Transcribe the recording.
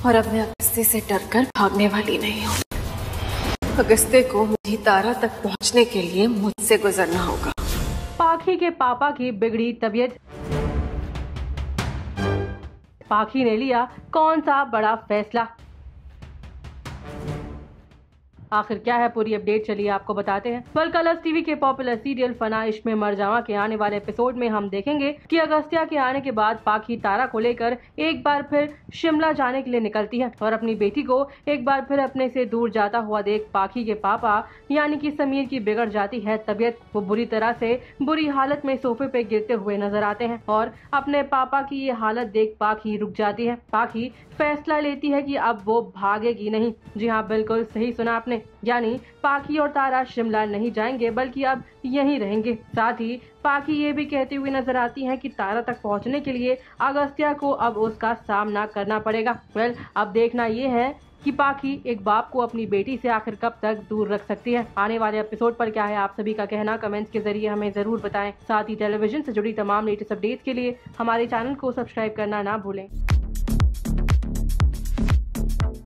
और अब मैं अगस्त्य से डरकर भागने वाली नहीं हूँ। अगस्त्य को मुझे तारा तक पहुँचने के लिए मुझसे गुजरना होगा। पाखी के पापा की बिगड़ी तबीयत। पाखी ने लिया कौन सा बड़ा फैसला, आखिर क्या है पूरी अपडेट, चलिए आपको बताते हैं। वेल, कलर्स टीवी के पॉपुलर सीरियल फना इश्क में मर जावा के आने वाले एपिसोड में हम देखेंगे कि अगस्त्या के आने के बाद पाखी तारा को लेकर एक बार फिर शिमला जाने के लिए निकलती है और अपनी बेटी को एक बार फिर अपने से दूर जाता हुआ देख पाखी के पापा यानी कि समीर की बिगड़ जाती है तबीयत। वो बुरी तरह से बुरी हालत में सोफे पे गिरते हुए नजर आते हैं और अपने पापा की ये हालत देख पाखी रुक जाती है। पाखी फैसला लेती है कि अब वो भागेगी नहीं। जी हाँ, बिल्कुल सही सुना आपने, यानी पाखी और तारा शिमला नहीं जाएंगे बल्कि अब यहीं रहेंगे। साथ ही पाखी ये भी कहती हुई नजर आती है कि तारा तक पहुंचने के लिए अगस्त्या को अब उसका सामना करना पड़ेगा। वेल, अब देखना ये है कि पाखी एक बाप को अपनी बेटी से आखिर कब तक दूर रख सकती है। आने वाले एपिसोड पर क्या है आप सभी का कहना, कमेंट्स के जरिए हमें जरूर बताएं। साथ ही टेलीविजन से जुड़ी तमाम लेटेस्ट अपडेट्स के लिए हमारे चैनल को सब्सक्राइब करना ना भूलें।